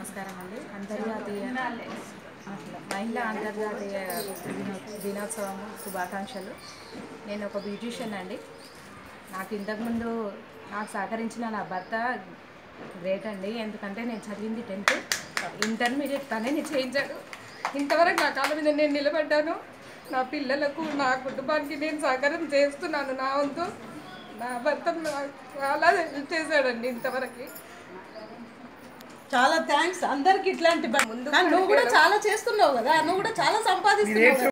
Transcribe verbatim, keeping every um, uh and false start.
నమస్కారం అండి. అంతర్జాతీయ మహిళా అంతర్జాతీయ దినోత్సవం శుభాకాంక్షలు. నేను ఒక బ్యూటీషియన్ అండి. నాకు ఇంతకుముందు నాకు సహకరించిన నా భర్త గ్రేట్ అండి. ఎందుకంటే నేను చదివింది టెన్త్, ఇంటర్మీడియట్ తనే నేను చేయించాను. ఇంతవరకు నా కాళ్ళ మీద నేను నిలబడ్డాను. నా పిల్లలకు, నా కుటుంబానికి నేను సహకారం చేస్తున్నాను. నా వంతు నా భర్త చాలా హెల్ప్ చేశాడండి ఇంతవరకు. చాలా థ్యాంక్స్ అందరికి. ఇట్లాంటి ముందు నువ్వు కూడా చాలా చేస్తున్నావు కదా, నువ్వు కూడా చాలా సంపాదిస్తున్నావు.